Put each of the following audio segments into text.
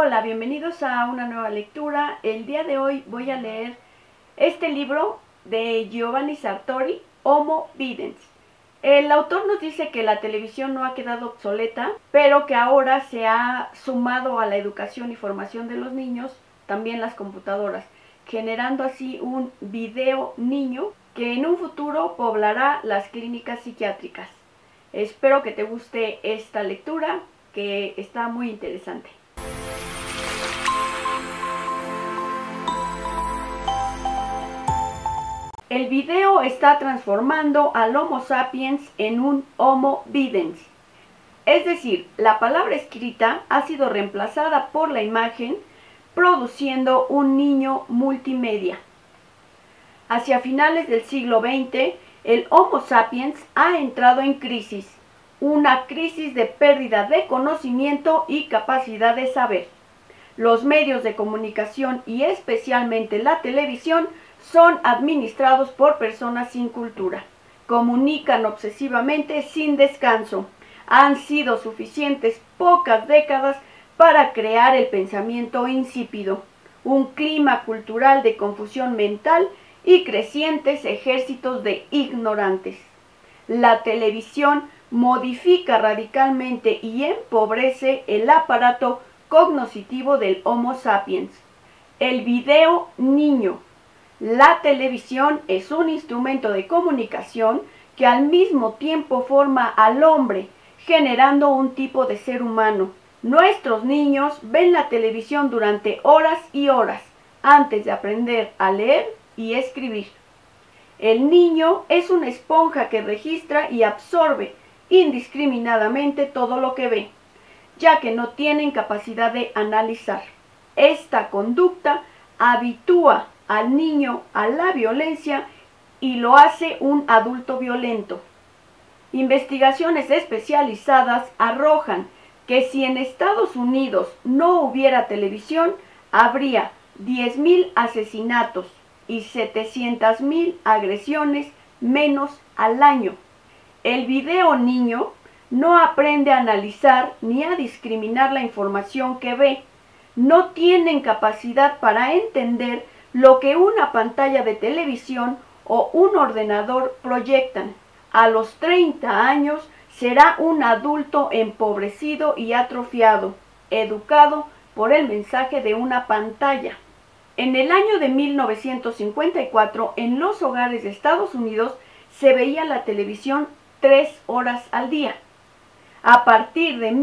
Hola, bienvenidos a una nueva lectura. El día de hoy voy a leer este libro de Giovanni Sartori, Homo Videns. El autor nos dice que la televisión no ha quedado obsoleta, pero que ahora se ha sumado a la educación y formación de los niños también las computadoras, generando así un video niño que en un futuro poblará las clínicas psiquiátricas. Espero que te guste esta lectura, que está muy interesante. El video está transformando al Homo sapiens en un Homo videns. Es decir, la palabra escrita ha sido reemplazada por la imagen, produciendo un niño multimedia. Hacia finales del siglo XX, el Homo sapiens ha entrado en crisis, una crisis de pérdida de conocimiento y capacidad de saber. Los medios de comunicación y especialmente la televisión son administrados por personas sin cultura. Comunican obsesivamente sin descanso. Han sido suficientes pocas décadas para crear el pensamiento insípido, un clima cultural de confusión mental y crecientes ejércitos de ignorantes. La televisión modifica radicalmente y empobrece el aparato cognoscitivo del Homo sapiens. El video niño. La televisión es un instrumento de comunicación que al mismo tiempo forma al hombre, generando un tipo de ser humano. Nuestros niños ven la televisión durante horas y horas antes de aprender a leer y escribir. El niño es una esponja que registra y absorbe indiscriminadamente todo lo que ve, ya que no tienen capacidad de analizar. Esta conducta habitúa al niño a la violencia y lo hace un adulto violento. Investigaciones especializadas arrojan que si en Estados Unidos no hubiera televisión, habría 10.000 asesinatos y 700.000 agresiones menos al año. El video niño no aprende a analizar ni a discriminar la información que ve. No tienen capacidad para entender lo que una pantalla de televisión o un ordenador proyectan. A los 30 años será un adulto empobrecido y atrofiado, educado por el mensaje de una pantalla. En el año de 1954, en los hogares de Estados Unidos se veía la televisión 3 horas al día. A partir de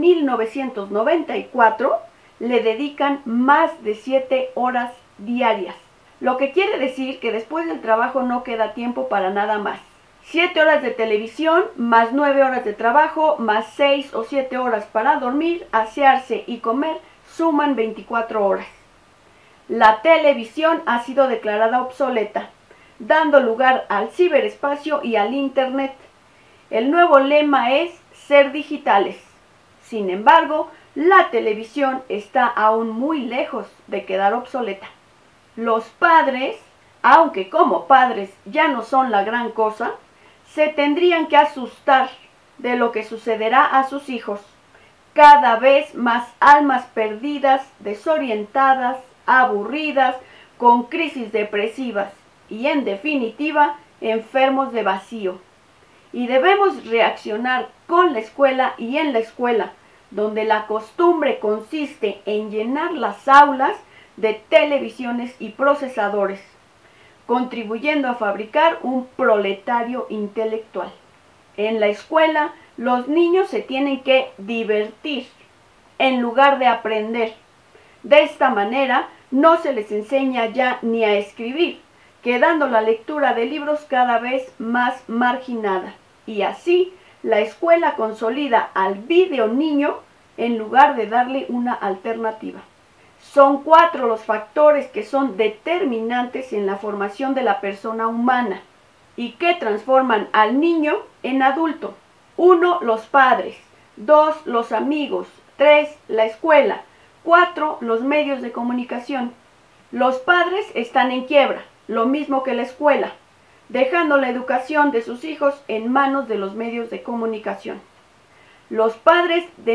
1994 le dedican más de 7 horas diarias, lo que quiere decir que después del trabajo no queda tiempo para nada más. 7 horas de televisión, más 9 horas de trabajo, más 6 o 7 horas para dormir, asearse y comer, suman 24 horas. La televisión ha sido declarada obsoleta, dando lugar al ciberespacio y al Internet. El nuevo lema es ser digitales. Sin embargo, la televisión está aún muy lejos de quedar obsoleta. Los padres, aunque como padres ya no son la gran cosa, se tendrían que asustar de lo que sucederá a sus hijos. Cada vez más almas perdidas, desorientadas, aburridas, con crisis depresivas y, en definitiva, enfermos de vacío. Y debemos reaccionar con la escuela y en la escuela, donde la costumbre consiste en llenar las aulas de televisiones y procesadores, contribuyendo a fabricar un proletario intelectual. En la escuela, los niños se tienen que divertir en lugar de aprender. De esta manera, no se les enseña ya ni a escribir, quedando la lectura de libros cada vez más marginada. Y así, la escuela consolida al video niño en lugar de darle una alternativa. Son 4 los factores que son determinantes en la formación de la persona humana y que transforman al niño en adulto. 1. Los padres. 2. Los amigos. 3. La escuela. 4. Los medios de comunicación. Los padres están en quiebra, lo mismo que la escuela, dejando la educación de sus hijos en manos de los medios de comunicación. Los padres de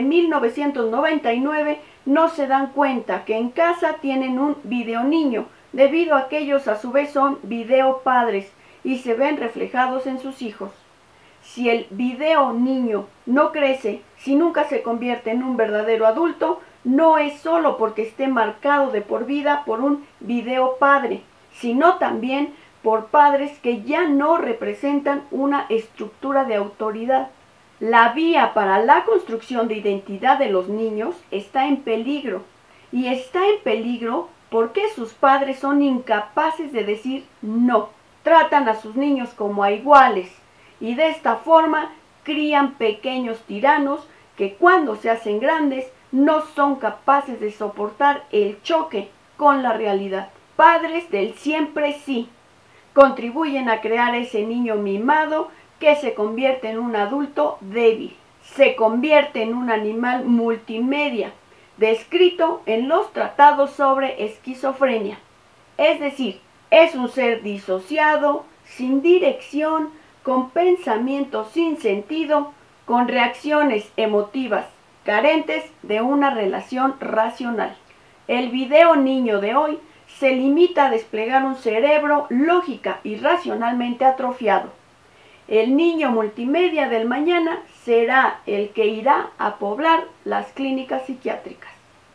1999 no se dan cuenta que en casa tienen un videoniño, debido a que ellos a su vez son videopadres y se ven reflejados en sus hijos. Si el video niño no crece, si nunca se convierte en un verdadero adulto, no es solo porque esté marcado de por vida por un video padre, sino también por padres que ya no representan una estructura de autoridad. La vía para la construcción de identidad de los niños está en peligro, y está en peligro porque sus padres son incapaces de decir no. Tratan a sus niños como a iguales, y de esta forma crían pequeños tiranos que cuando se hacen grandes no son capaces de soportar el choque con la realidad. Padres del siempre sí contribuyen a crear ese niño mimado que se convierte en un adulto débil, se convierte en un animal multimedia, descrito en los tratados sobre esquizofrenia. Es decir, es un ser disociado, sin dirección, con pensamientos sin sentido, con reacciones emotivas, carentes de una relación racional. El video niño de hoy se limita a desplegar un cerebro lógica y racionalmente atrofiado. El niño multimedia del mañana será el que irá a poblar las clínicas psiquiátricas.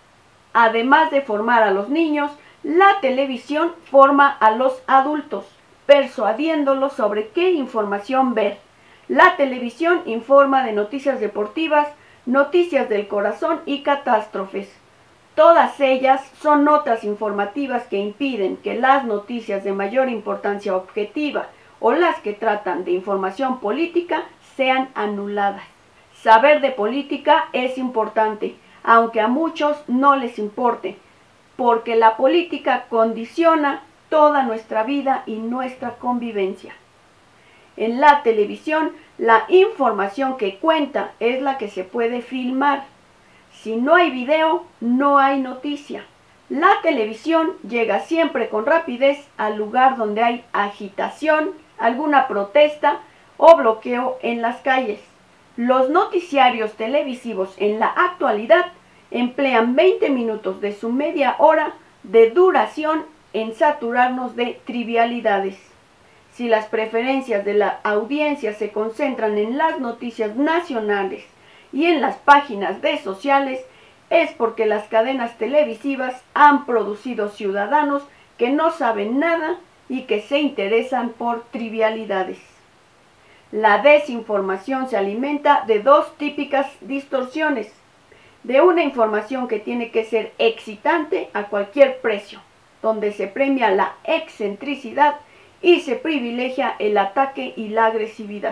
Además de formar a los niños, la televisión forma a los adultos, persuadiéndolos sobre qué información ver. La televisión informa de noticias deportivas, noticias del corazón y catástrofes. Todas ellas son notas informativas que impiden que las noticias de mayor importancia objetiva o las que tratan de información política sean anuladas. Saber de política es importante, aunque a muchos no les importe, porque la política condiciona toda nuestra vida y nuestra convivencia. En la televisión, la información que cuenta es la que se puede filmar. Si no hay video, no hay noticia. La televisión llega siempre con rapidez al lugar donde hay agitación, alguna protesta o bloqueo en las calles. Los noticiarios televisivos en la actualidad emplean 20 minutos de su media hora de duración en saturarnos de trivialidades. Si las preferencias de la audiencia se concentran en las noticias nacionales y en las páginas de sociales, es porque las cadenas televisivas han producido ciudadanos que no saben nada y que se interesan por trivialidades. La desinformación se alimenta de dos típicas distorsiones: de una información que tiene que ser excitante a cualquier precio, donde se premia la excentricidad y se privilegia el ataque y la agresividad.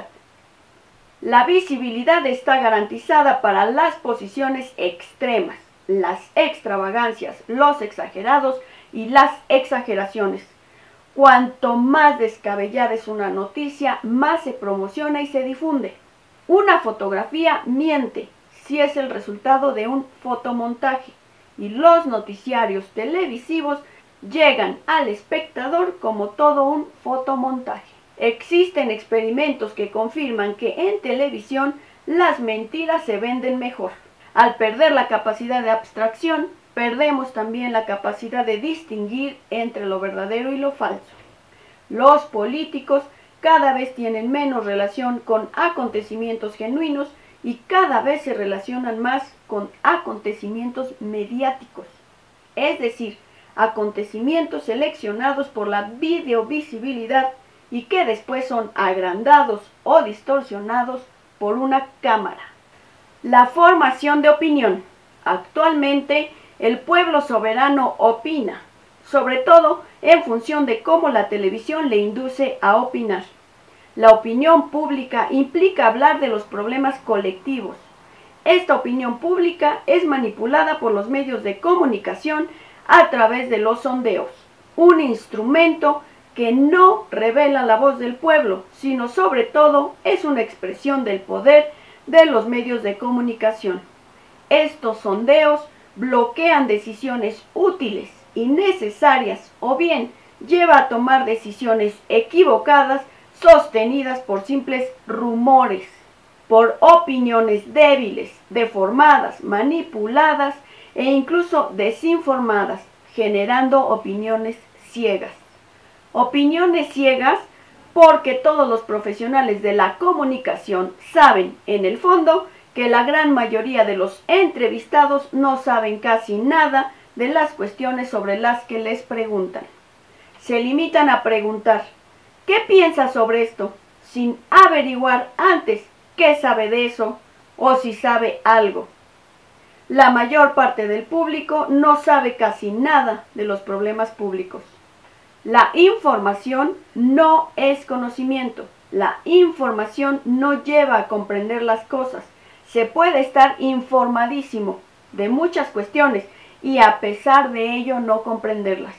La visibilidad está garantizada para las posiciones extremas, las extravagancias, los exagerados y las exageraciones. Cuanto más descabellada es una noticia, más se promociona y se difunde. Una fotografía miente si es el resultado de un fotomontaje, y los noticiarios televisivos llegan al espectador como todo un fotomontaje. Existen experimentos que confirman que en televisión las mentiras se venden mejor. Al perder la capacidad de abstracción, perdemos también la capacidad de distinguir entre lo verdadero y lo falso. Los políticos cada vez tienen menos relación con acontecimientos genuinos y cada vez se relacionan más con acontecimientos mediáticos, es decir, acontecimientos seleccionados por la videovisibilidad y que después son agrandados o distorsionados por una cámara. La formación de opinión. Actualmente, el pueblo soberano opina, sobre todo en función de cómo la televisión le induce a opinar. La opinión pública implica hablar de los problemas colectivos. Esta opinión pública es manipulada por los medios de comunicación a través de los sondeos, un instrumento que no revela la voz del pueblo, sino sobre todo es una expresión del poder de los medios de comunicación. Estos sondeos bloquean decisiones útiles y necesarias o bien lleva a tomar decisiones equivocadas sostenidas por simples rumores. por opiniones débiles, deformadas, manipuladas e incluso desinformadas, generando opiniones ciegas. Opiniones ciegas porque todos los profesionales de la comunicación saben, en el fondo, que la gran mayoría de los entrevistados no saben casi nada de las cuestiones sobre las que les preguntan. Se limitan a preguntar, ¿qué piensas sobre esto?, sin averiguar antes qué sabe de eso o si sabe algo. La mayor parte del público no sabe casi nada de los problemas públicos. La información no es conocimiento. La información no lleva a comprender las cosas. Se puede estar informadísimo de muchas cuestiones y a pesar de ello no comprenderlas.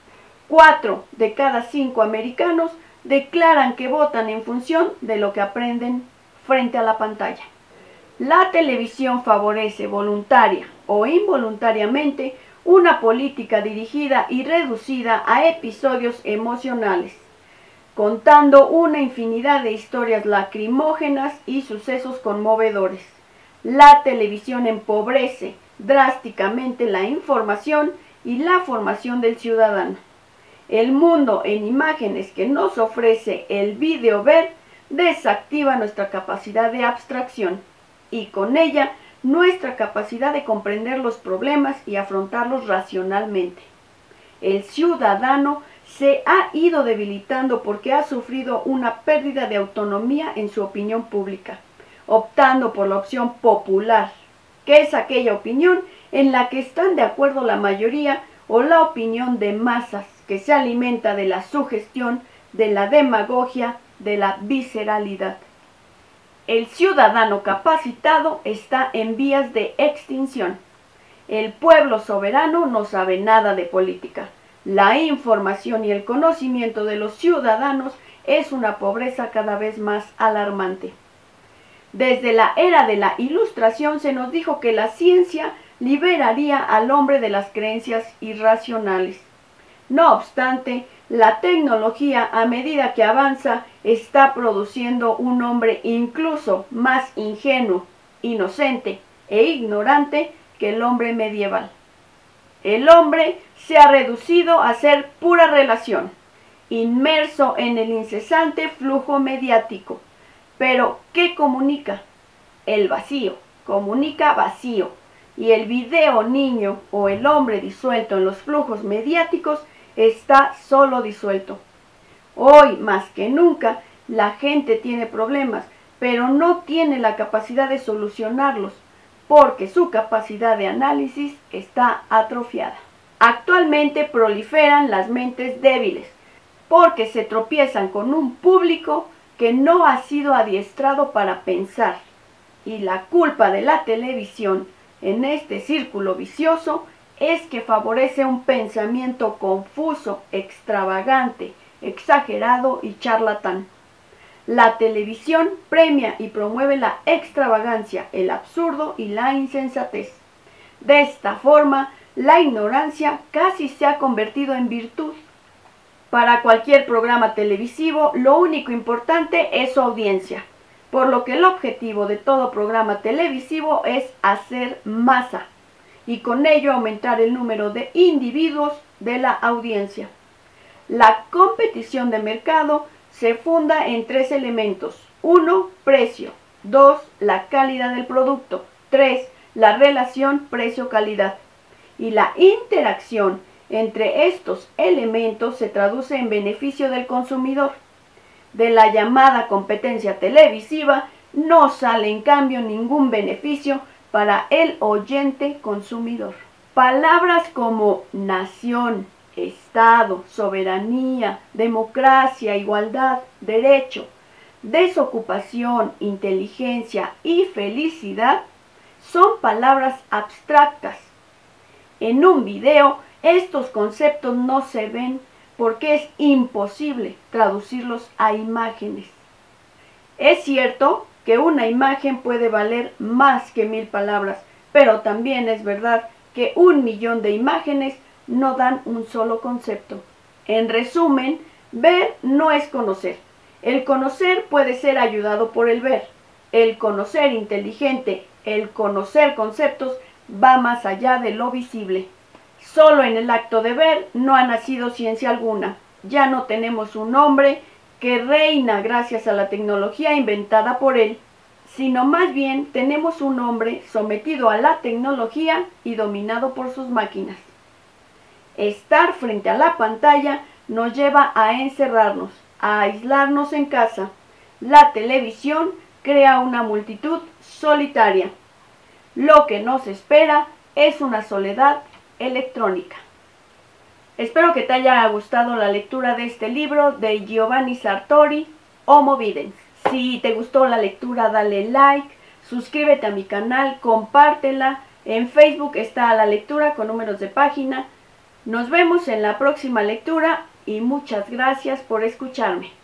4 de cada 5 americanos declaran que votan en función de lo que aprenden frente a la pantalla. La televisión favorece voluntaria o involuntariamente una política dirigida y reducida a episodios emocionales, contando una infinidad de historias lacrimógenas y sucesos conmovedores. La televisión empobrece drásticamente la información y la formación del ciudadano. El mundo en imágenes que nos ofrece el video ver desactiva nuestra capacidad de abstracción y con ella nuestra capacidad de comprender los problemas y afrontarlos racionalmente. El ciudadano se ha ido debilitando porque ha sufrido una pérdida de autonomía en su opinión pública, optando por la opción popular, que es aquella opinión en la que están de acuerdo la mayoría, o la opinión de masas, que se alimenta de la sugestión, de la demagogia, de la visceralidad. El ciudadano capacitado está en vías de extinción. El pueblo soberano no sabe nada de política. La información y el conocimiento de los ciudadanos es una pobreza cada vez más alarmante. Desde la era de la Ilustración se nos dijo que la ciencia liberaría al hombre de las creencias irracionales. No obstante, la tecnología, a medida que avanza, está produciendo un hombre incluso más ingenuo, inocente e ignorante que el hombre medieval. El hombre se ha reducido a ser pura relación, inmerso en el incesante flujo mediático. Pero, ¿qué comunica? El vacío, comunica vacío. Y el video niño o el hombre disuelto en los flujos mediáticos está solo disuelto. Hoy, más que nunca, la gente tiene problemas, pero no tiene la capacidad de solucionarlos, porque su capacidad de análisis está atrofiada. Actualmente proliferan las mentes débiles, porque se tropiezan con un público que no ha sido adiestrado para pensar. Y la culpa de la televisión en este círculo vicioso es que favorece un pensamiento confuso, extravagante, exagerado y charlatán. La televisión premia y promueve la extravagancia, el absurdo y la insensatez. De esta forma, la ignorancia casi se ha convertido en virtud. Para cualquier programa televisivo, lo único importante es su audiencia, por lo que el objetivo de todo programa televisivo es hacer masa y con ello aumentar el número de individuos de la audiencia. La competición de mercado se funda en 3 elementos. 1. Precio. 2. La calidad del producto. 3. La relación precio-calidad. Y la interacción entre estos elementos se traduce en beneficio del consumidor. De la llamada competencia televisiva no sale en cambio ningún beneficio para el oyente consumidor. Palabras como nación, Estado, soberanía, democracia, igualdad, derecho, desocupación, inteligencia y felicidad son palabras abstractas. En un video, estos conceptos no se ven porque es imposible traducirlos a imágenes. Es cierto que una imagen puede valer más que 1000 palabras, pero también es verdad que 1.000.000 de imágenes no dan un solo concepto. En resumen, ver no es conocer. El conocer puede ser ayudado por el ver, El conocer inteligente, el conocer conceptos, va más allá de lo visible. Solo en el acto de ver no ha nacido ciencia alguna. Ya no tenemos un hombre que reina gracias a la tecnología inventada por él, sino más bien tenemos un hombre sometido a la tecnología y dominado por sus máquinas. Estar frente a la pantalla nos lleva a encerrarnos, a aislarnos en casa. La televisión crea una multitud solitaria. Lo que nos espera es una soledad electrónica. Espero que te haya gustado la lectura de este libro de Giovanni Sartori, Homo Videns. Si te gustó la lectura, dale like, suscríbete a mi canal, compártela. En Facebook está la lectura con números de página. Nos vemos en la próxima lectura y muchas gracias por escucharme.